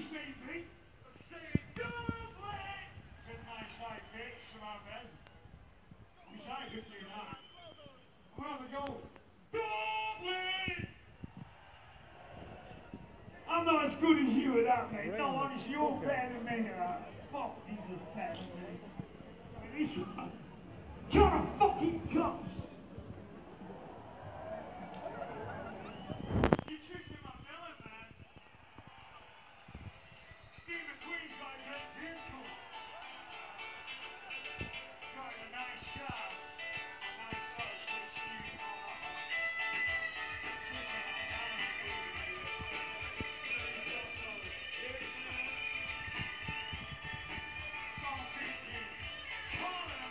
see me? Say double-play! It's a nice side pitch from our best. We say good for you now. We'll have a go. Double-play! I'm not as good as you at that, mate. No, honestly, you're better than me at that. Fuck, these are better than me. At least you're a fucking cups. You twisted my melon, man. Steve McQueen's got a great vehicle. Got a nice car. A nice house, which you are. Twisted my melon, Steve. Song 15. Call him.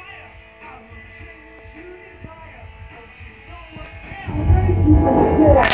Yeah.